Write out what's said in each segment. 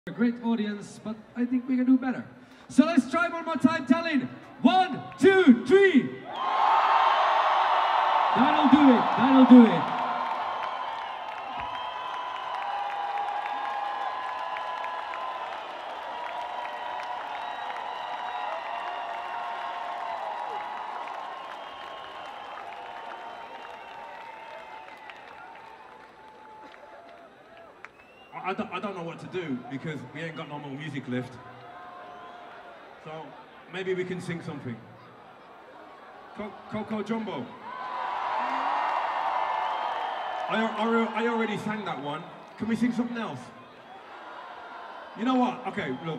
A great audience, but I think we can do better. So let's try one more time, Tallinn. 1, 2, 3. That'll do it. That'll do it. I don't know what to do because we ain't got no more music left. So maybe we can sing something. Coco Jambo. I already sang that one. Can we sing something else? You know what? Okay, look.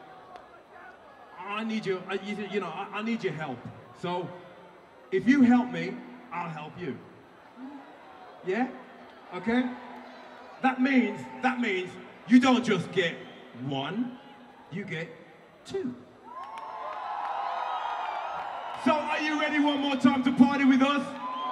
I need I need your help. So if you help me, I'll help you. Yeah? Okay? That means you don't just get one, you get two. So are you ready one more time to party with us?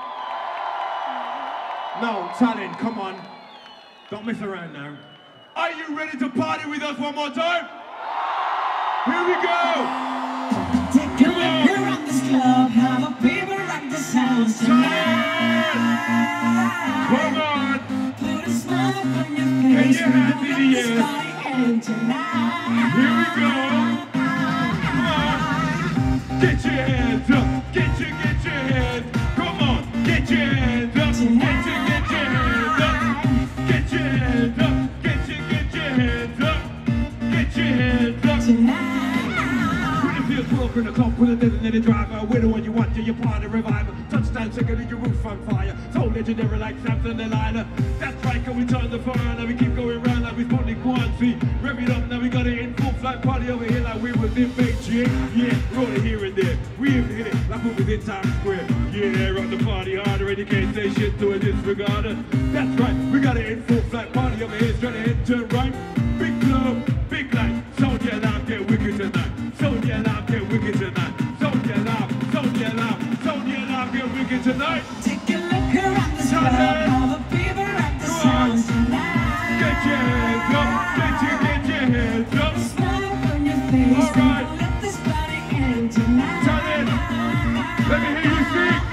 No, Tallinn, come on. Don't mess around now. Are you ready to party with us one more time? Here we go! Take a look around this club, have a people rock the sounds tonight. Come on! Put a smile on your face, your hands in the air. and tonight. Here we go! Come on! Get your hands up! Get your hands! Come on! Get your hands up! Tonight. Get your hands up! Get your hands up! Get your hands up! Get your hands up! Tonight. Feels broke in the club with a designated driver. We're the one you want to your party revival. Touchdown, second in your roof on fire. So legendary like Samson the Liner. That's right, can we turn the fire? Now we keep going round like we spotting Guanzi. Rev it up, now we got it in full flight party over here like we was in Beijing. Yeah, roll it here and there. We even hit it like we was in Times Square. Yeah, rock the party harder and you can't say shit to a disregarder. That's right, we got it in full flight party over here. Straight ahead, turn right. Big club, big light. Sonia Love, get wicked tonight. Sonia Love, get wicked tonight. Sonia Love, Sonia Love, Sonia Love, get wicked tonight. Take a look around this club, have a people rock the sounds tonight. Get your hands up, get your hands up. Smile on your face, all right. let this party end tonight. Tallinn, let me hear you sing.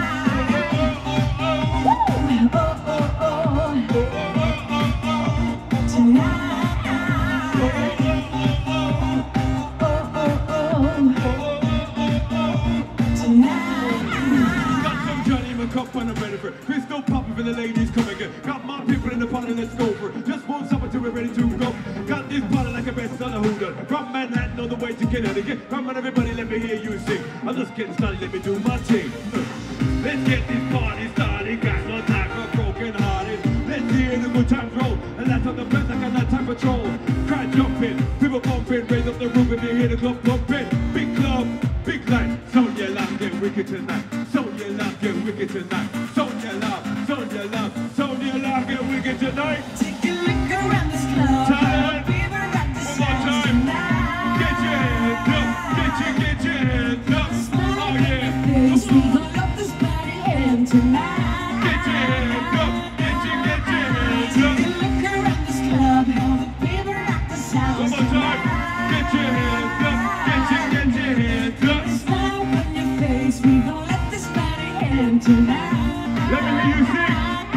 Cup on the benefit. Crystal popping for the ladies come again. Got my people in the party, let's go for it. Just want something till we're ready to go. Got this party like a best on the hoodoo. From Manhattan all the way to Connecticut. Come on everybody, let me hear you sing. I'm just getting started, let me do my thing. Let's get this party started. Got no time for broken hearted. Let's hear the good times roll. And that's on the place like a nighttime patrol. Crowd jumping, people bumping, raise up the roof if you hear the club pumping. Big club, big light. Sonia Love, get wicked tonight. Sonia Love, get wicked tonight. Sonia Love, Sonia Love, Sonia Love, get wicked tonight. Take a look around this club, Tallinn, people rock the one more sounds time. tonight. Get your hands up, get your hands up. Smile Oh on your yeah, face, come we on. gon' love this party end tonight. Get your hands up, get your hands Take a up. look around this club, have a people rock the sounds One more time. Get your hands up, get your hands up. Smile on your face, we gon' let this party end tonight. Let me hear you sing.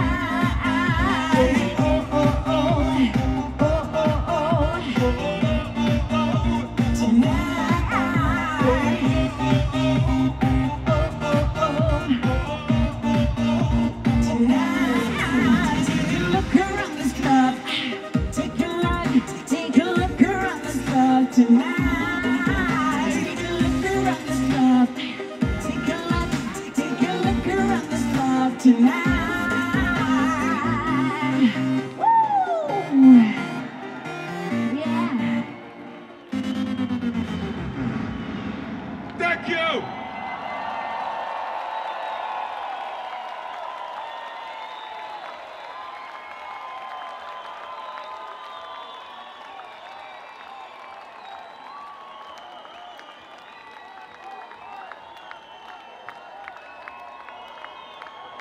Oh, oh, oh, oh, oh, oh, oh, oh, tonight. Tonight. Take a look around this club. Take a look around this club tonight. Take a look around this club. Take a look around this club tonight. Woo! Yeah. Thank you.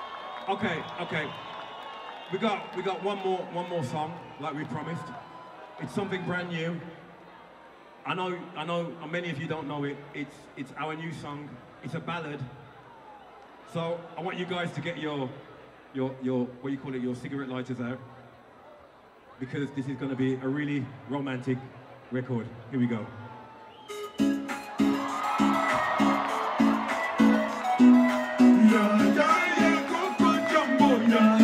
Okay. We got one more song, like we promised. It's something brand new. I know many of you don't know it. It's our new song. It's a ballad. So I want you guys to get your what do you call it, your cigarette lighters out, because this is going to be a really romantic record. Here we go. Coco Jambo,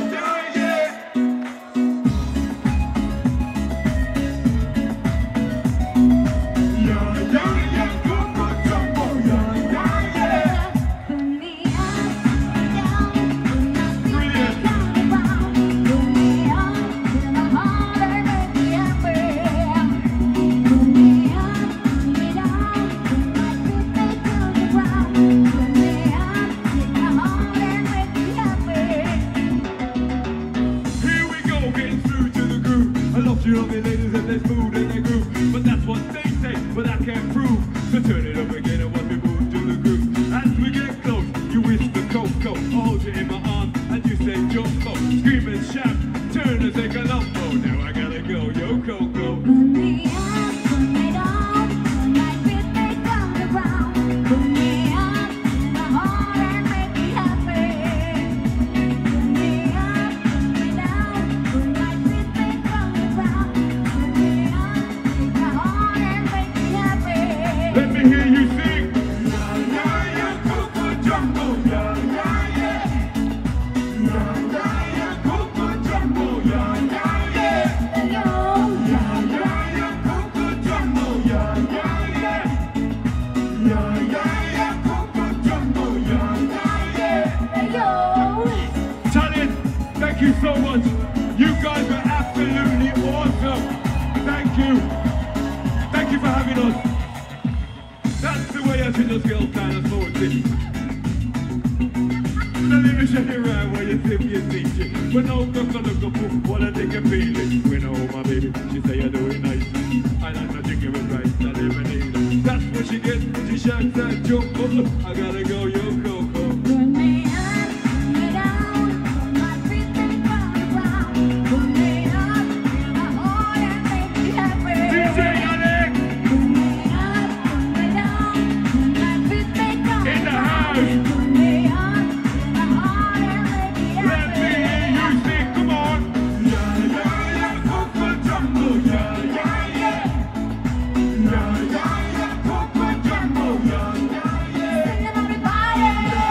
you love me, ladies, and there's mood and they groove. But that's what they say, but I can't prove. So turn it up again and watch me move to the groove. As we get close, you whisper Coco, hold you in my arm, and you say Jumbo. Scream and shout, turn and take a lumbo. Now I gotta go, yo Coco. Put me up, put me down, put my feet back on the ground. Put me up in the heart and make me happy. Put me up, put me down, put my feet back on the ground. Put me up in the heart and make me happy. Let me hear you sing. Yeah, yeah, yeah, Coco Jambo. Yeah, yeah, yeah. Yeah, yeah, yeah, Coco Jambo. Yeah, yeah, yeah. Yeah, yeah, yeah, Coco Jambo. Yeah, yeah, yeah. Yeah, yeah, yeah, Coco Jambo. Yeah, yeah, yeah. Tallinn, thank you so much. You guys were absolutely awesome. Thank you. Thank you for having us. That's the way I see those girls kind of forward to. Now let me show you around where you think you think it. When no girl can look up, what I think I feel it. When I hold my baby, she say I do it nice. And I'm not drinking with rice, I live in it. That's what she gets, she shouts and jump up. I gotta go, yo Coco. Put me up, put me down, put my feet back on the ground. Put me up in the heart and make me happy. DJ Alex Put me up, put me down, put my feet back on in the the ground. house. Put me up in the heart and make me Let me hear happy. you sing, come on. Yeah, yeah, yeah, Coco Jambo. Yeah, yeah, yeah. Yeah, yeah, yeah, Coco Jambo. Yeah, yeah, yeah. Sing it, everybody.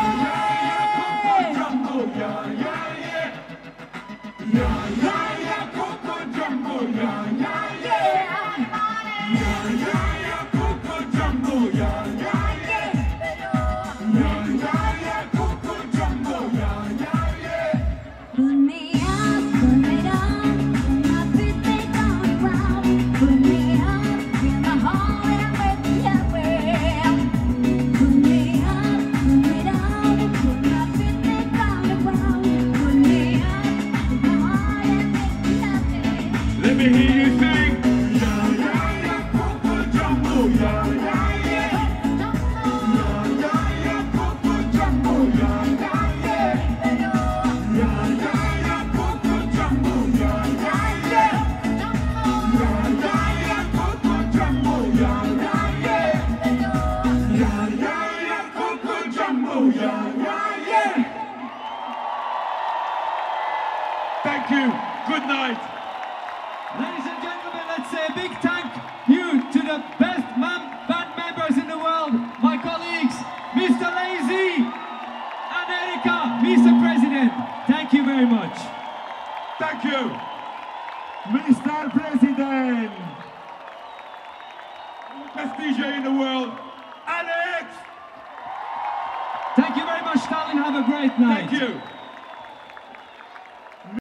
Jambo, yeah, yeah, yeah. Yeah, yeah, yeah, Coco Jambo, yeah, yeah, yeah. Yeah, yeah, yeah, Coco Jambo, yeah, yeah, yeah. Yeah, yeah, yeah, Coco Jambo, yeah, yeah, yeah. Put me up, put me down, put my feet back on the ground. Put me up in the heart and make me happy. Put me up, put me down, put my feet back on the ground. Put me up in the heart and make me happy. Let me hear you sing. Yeah, yeah, yeah, Coco Jambo, yeah, yeah, yeah. Yeah, yeah, yeah, Coco Jambo, yeah, yeah, yeah. Yeah, yeah, yeah, Coco Jambo, yeah, yeah, yeah. Yeah, yeah, yeah, Coco Jambo, yeah, yeah, yeah. Yeah, yeah, yeah, Coco Jambo, yeah, yeah, yeah. Thank you. Good night. Ladies and gentlemen, let's say a big thank you to the best band members in the world, my colleagues, Mr. Lazy and Erika, Mr. President. Thank you very much. Thank you. Mr. President. Best DJ in the world, Alex. Thank you very much, Tallinn. Have a great night. Thank you.